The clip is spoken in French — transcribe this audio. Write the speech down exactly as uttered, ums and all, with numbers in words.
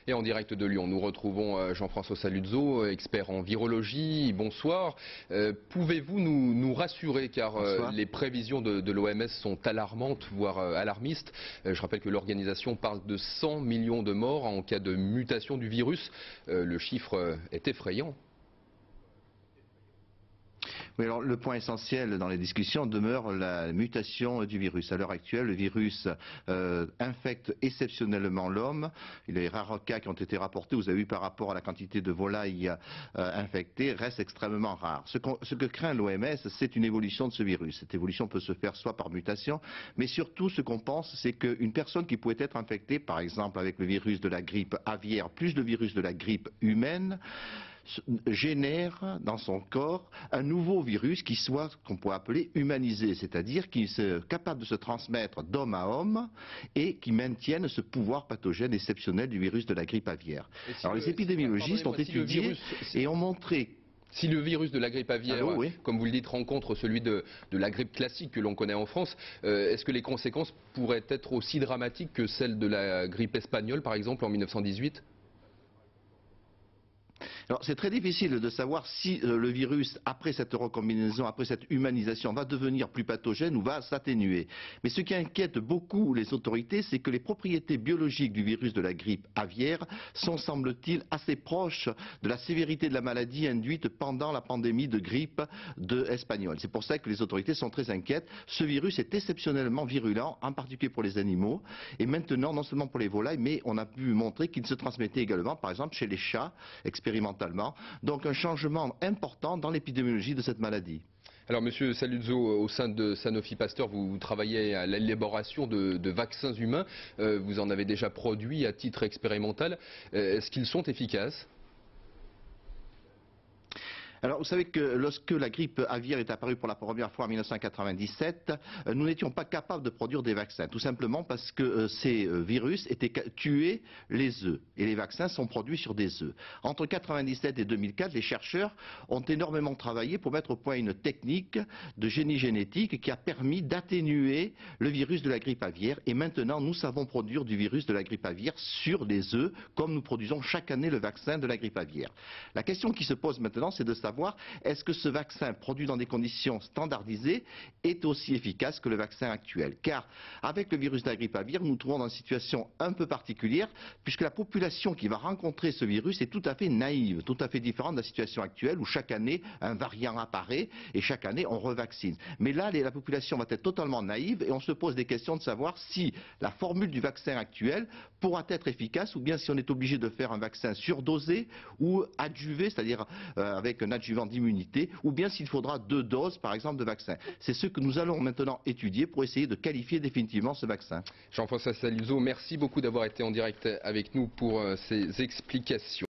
Et en direct de Lyon, nous retrouvons Jean-François Saluzzo, expert en virologie. Bonsoir. Euh, Pouvez-vous nous, nous rassurer, car euh, les prévisions de, de l'O M S sont alarmantes, voire euh, alarmistes. Euh, je rappelle que l'organisation parle de cent millions de morts en cas de mutation du virus. Euh, le chiffre euh, est effrayant. Oui, alors le point essentiel dans les discussions demeure la mutation du virus. À l'heure actuelle, le virus euh, infecte exceptionnellement l'homme. Les rares cas qui ont été rapportés, vous avez vu par rapport à la quantité de volailles euh, infectées, restent extrêmement rares. Ce, ce que craint l'O M S, c'est une évolution de ce virus. Cette évolution peut se faire soit par mutation, mais surtout ce qu'on pense, c'est qu'une personne qui pouvait être infectée, par exemple avec le virus de la grippe aviaire, plus le virus de la grippe humaine, génère dans son corps un nouveau virus qui soit, qu'on pourrait appeler humanisé, c'est-à-dire qui est capable de se transmettre d'homme à homme et qui maintienne ce pouvoir pathogène exceptionnel du virus de la grippe aviaire. Si Alors le, les épidémiologistes si, ont si étudié virus, et ont montré... Si le virus de la grippe aviaire, Allô, oui. comme vous le dites, rencontre celui de, de la grippe classique que l'on connaît en France, euh, est-ce que les conséquences pourraient être aussi dramatiques que celles de la grippe espagnole, par exemple, en mille neuf cent dix-huit ? Alors c'est très difficile de savoir si euh, le virus, après cette recombinaison, après cette humanisation, va devenir plus pathogène ou va s'atténuer. Mais ce qui inquiète beaucoup les autorités, c'est que les propriétés biologiques du virus de la grippe aviaire sont, semble-t-il, assez proches de la sévérité de la maladie induite pendant la pandémie de grippe de espagnole. C'est pour ça que les autorités sont très inquiètes. Ce virus est exceptionnellement virulent, en particulier pour les animaux, et maintenant, non seulement pour les volailles, mais on a pu montrer qu'il se transmettait également, par exemple, chez les chats, expérimentalement. Donc un changement important dans l'épidémiologie de cette maladie. Alors Monsieur Saluzzo, au sein de Sanofi Pasteur, vous travaillez à l'élaboration de, de vaccins humains. Euh, vous en avez déjà produit à titre expérimental. Euh, Est-ce qu'ils sont efficaces ? Alors, vous savez que lorsque la grippe aviaire est apparue pour la première fois en mille neuf cent quatre-vingt-dix-sept, nous n'étions pas capables de produire des vaccins, tout simplement parce que ces virus étaient tués les œufs, et les vaccins sont produits sur des œufs. Entre mille neuf cent quatre-vingt-dix-sept et deux mille quatre, les chercheurs ont énormément travaillé pour mettre au point une technique de génie génétique qui a permis d'atténuer le virus de la grippe aviaire, et maintenant nous savons produire du virus de la grippe aviaire sur des œufs, comme nous produisons chaque année le vaccin de la grippe aviaire. La question qui se pose maintenant, c'est de savoir est-ce que ce vaccin produit dans des conditions standardisées est aussi efficace que le vaccin actuel? Car avec le virus de la grippe aviaire, nous nous trouvons dans une situation un peu particulière, puisque la population qui va rencontrer ce virus est tout à fait naïve, tout à fait différente de la situation actuelle où chaque année un variant apparaît et chaque année on revaccine. Mais là, la population va être totalement naïve et on se pose des questions de savoir si la formule du vaccin actuel pourra être efficace ou bien si on est obligé de faire un vaccin surdosé ou adjuvé, c'est-à-dire euh, avec un adjuvant d'immunité, ou bien s'il faudra deux doses, par exemple, de vaccin. C'est ce que nous allons maintenant étudier pour essayer de qualifier définitivement ce vaccin. Jean-François Saluzzo, merci beaucoup d'avoir été en direct avec nous pour euh, ces explications.